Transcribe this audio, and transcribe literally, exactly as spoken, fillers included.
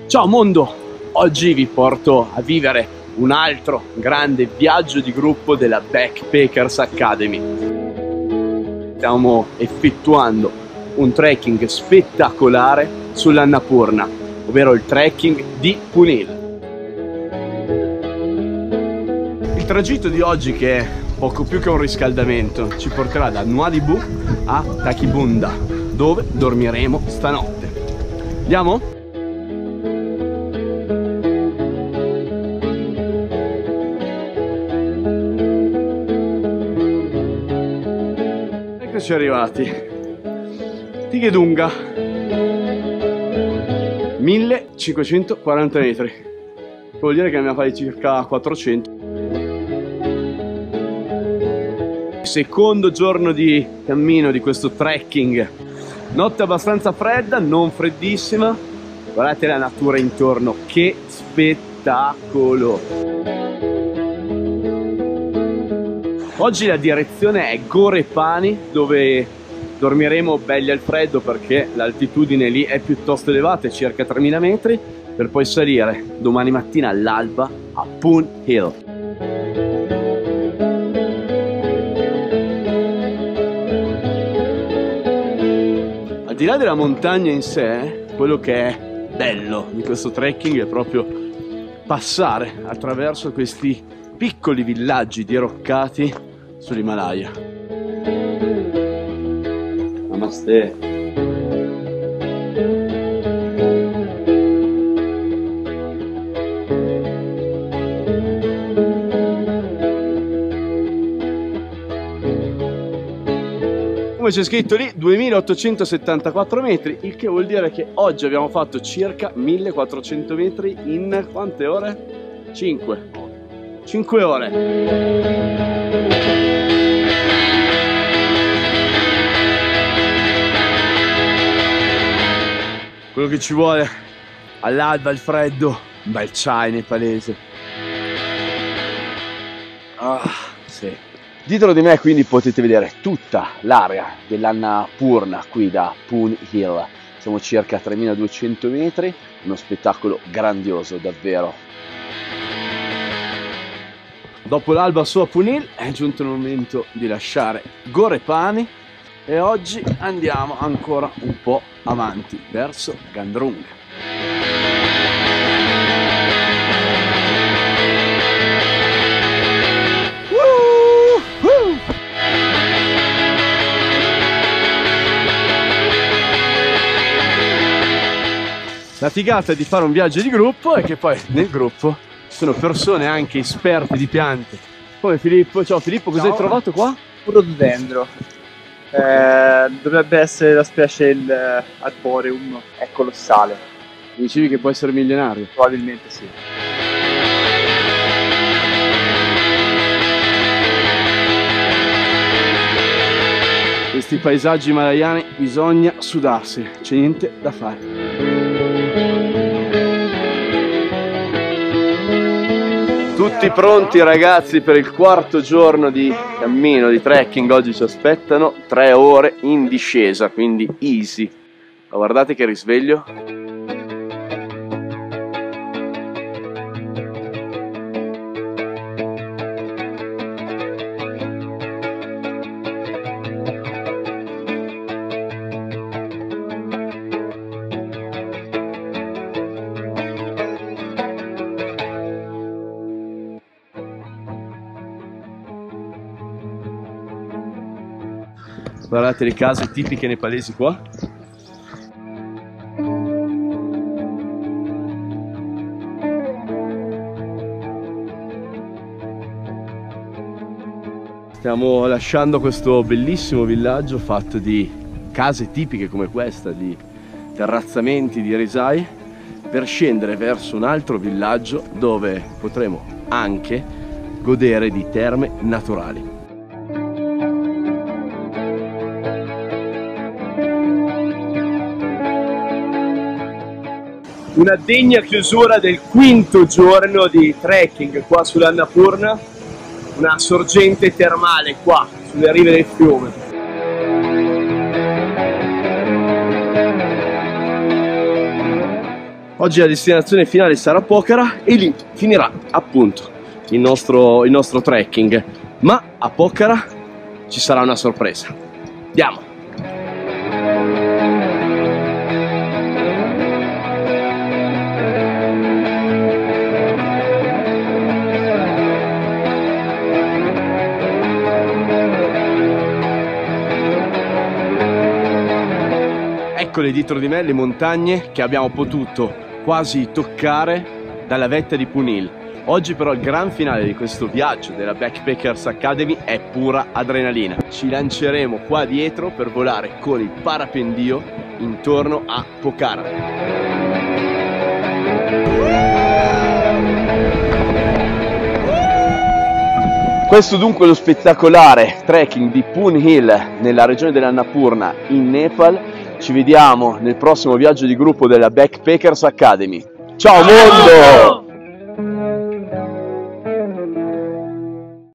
Ciao mondo! Oggi vi porto a vivere un altro grande viaggio di gruppo della Backpackers Academy. Stiamo effettuando un trekking spettacolare sull'Annapurna, ovvero il trekking di Punil. Il tragitto di oggi, che è poco più che un riscaldamento, ci porterà da Nuadibu a Takibunda, dove dormiremo stanotte. Andiamo? Eccoci arrivati. Tigedunga, millecinquecentoquaranta metri, vuol dire che ne fai circa quattrocento. Secondo giorno di cammino di questo trekking, notte abbastanza fredda, non freddissima. Guardate la natura intorno, che spettacolo! Oggi la direzione è Gorepani, dove dormiremo belli al freddo perché l'altitudine lì è piuttosto elevata, circa tremila metri, per poi salire domani mattina all'alba a Pun Hill. Al di là della montagna in sé, quello che è bello di questo trekking è proprio passare attraverso questi piccoli villaggi diroccati sull'Himalaya. Namaste. Come c'è scritto lì, duemilaottocentosettantaquattro metri, il che vuol dire che oggi abbiamo fatto circa millequattrocento metri in quante ore? cinque. cinque ore. Quello che ci vuole all'alba, il freddo, un bel chai nepalese. Ah, sì. Dietro di me quindi potete vedere tutta l'area dell'Annapurna qui da Pun Hill. Siamo circa a tremiladuecento metri, uno spettacolo grandioso davvero. Dopo l'alba su a Pun Hill è giunto il momento di lasciare Gorepani e oggi andiamo ancora un po' avanti verso Gandrung. Uh, uh. La figata di fare un viaggio di gruppo è che poi nel gruppo ci sono persone anche esperte di piante come Filippo. Ciao Filippo, cosa hai trovato qua? Un rhododendro. Eh, dovrebbe essere la specie il Arboreum, è colossale. Mi dicevi che può essere milionario? Probabilmente sì. Questi paesaggi himalayani bisogna sudarsi, c'è niente da fare. Tutti pronti ragazzi per il quarto giorno di cammino, di trekking. Oggi ci aspettano tre ore in discesa, quindi easy. Ma guardate che risveglio. Guardate le case tipiche nepalesi qua. Stiamo lasciando questo bellissimo villaggio fatto di case tipiche come questa, di terrazzamenti, di risai, per scendere verso un altro villaggio dove potremo anche godere di terme naturali. Una degna chiusura del quinto giorno di trekking qua sull'Annapurna, una sorgente termale qua sulle rive del fiume. Oggi la destinazione finale sarà Pokhara e lì finirà appunto il nostro, il nostro trekking. Ma a Pokhara ci sarà una sorpresa. Andiamo! Eccole dietro di me le montagne che abbiamo potuto quasi toccare dalla vetta di Punil. Oggi però il gran finale di questo viaggio della Backpackers Academy è pura adrenalina. Ci lanceremo qua dietro per volare con il parapendio intorno a Pokhara. Questo dunque è lo spettacolare trekking di Pune Hill nella regione dell'Annapurna in Nepal. Ci vediamo nel prossimo viaggio di gruppo della Backpackers Academy. Ciao mondo!